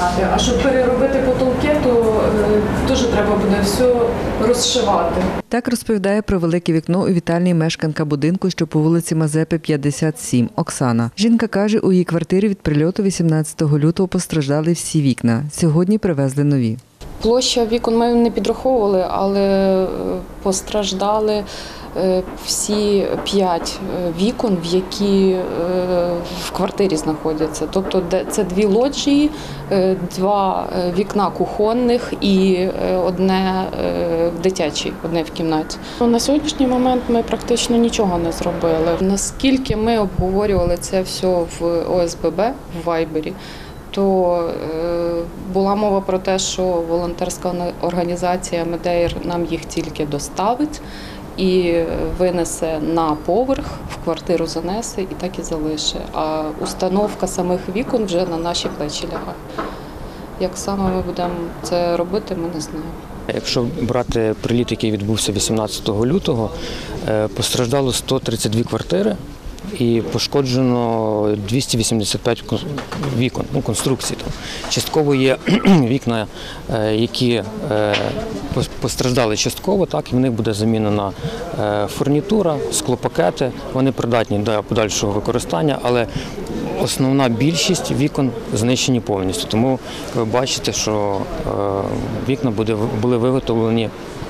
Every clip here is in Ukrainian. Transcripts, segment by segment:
А щоб переробити потолки, то теж треба буде все розшивати. Так розповідає про велике вікно у вітальні мешканка будинку, що по вулиці Мазепи, 57, Оксана. Жінка каже, у її квартирі від прильоту 18 лютого постраждали всі вікна. Сьогодні привезли нові. Площа вікон ми не підраховували, але постраждали всі 5 вікон, які в квартирі знаходяться. Тобто це 2 лоджії, 2 вікна кухонних і одне в дитячій, одне в кімнаті. На сьогоднішній момент ми практично нічого не зробили. Наскільки ми обговорювали це все в ОСББ, в Вайбері, то була мова про те, що волонтерська організація «Медеїр» нам їх тільки доставить і винесе на поверх, в квартиру занесе і так і залишить. А установка самих вікон вже на наші плечі лягає. Як саме ми будемо це робити, ми не знаємо. Якщо брати приліт, який відбувся 18 лютого, постраждало 132 квартири і пошкоджено 285 вікон, конструкцій. Частково є вікна, які постраждали частково, так, і в них буде замінена фурнітура, склопакети, вони придатні до подальшого використання, але основна більшість вікон знищені повністю. Тому ви бачите, що вікна були виготовлені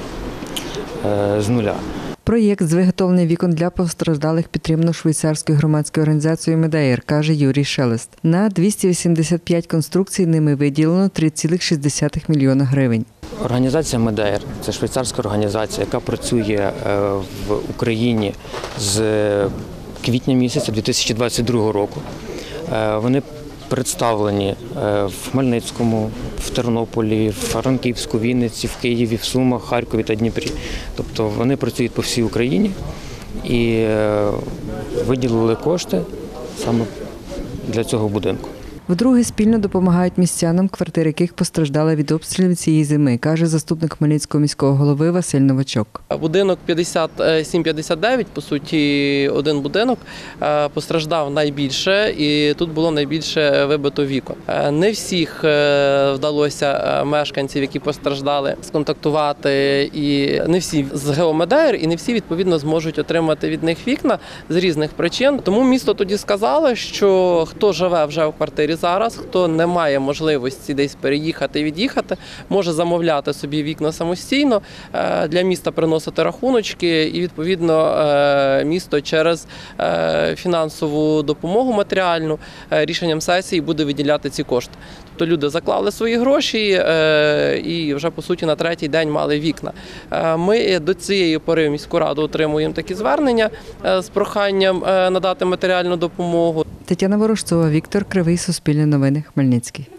з нуля. Проєкт з виготовлення вікон для постраждалих підтримано швейцарською громадською організацією «Медеїр», каже Юрій Шелест. На 285 конструкцій ними виділено 3,6 мільйона гривень. Організація «Медеїр» – це швейцарська організація, яка працює в Україні з квітня місяця 2022 року. Вони представлені в Хмельницькому, в Тернополі, в Франківську, Вінниці, в Києві, в Сумах, Харкові та Дніпрі. Тобто вони працюють по всій Україні і виділили кошти саме для цього будинку. Вдруге спільно допомагають містянам, квартири яких постраждали від обстрілів цієї зими, каже заступник Хмельницького міського голови Василь Новачок. Будинок 57-59, по суті, один будинок, постраждав найбільше і тут було найбільше вибито вікон. Не всіх вдалося мешканців, які постраждали, сконтактувати, і не всі з ГО «Медеїр», і не всі, відповідно, зможуть отримати від них вікна з різних причин. Тому місто тоді сказало, що хто живе вже в квартирі зараз, хто не має можливості десь переїхати і від'їхати, може замовляти собі вікна самостійно, для міста приносити рахуночки і, відповідно, місто через фінансову допомогу матеріальну рішенням сесії буде виділяти ці кошти. Тобто люди заклали свої гроші і вже, по суті, на третій день мали вікна. Ми до цієї пори в міську раду отримуємо такі звернення з проханням надати матеріальну допомогу. Тетяна Ворожцова, Віктор Кривий, Суспільне новини, Хмельницький.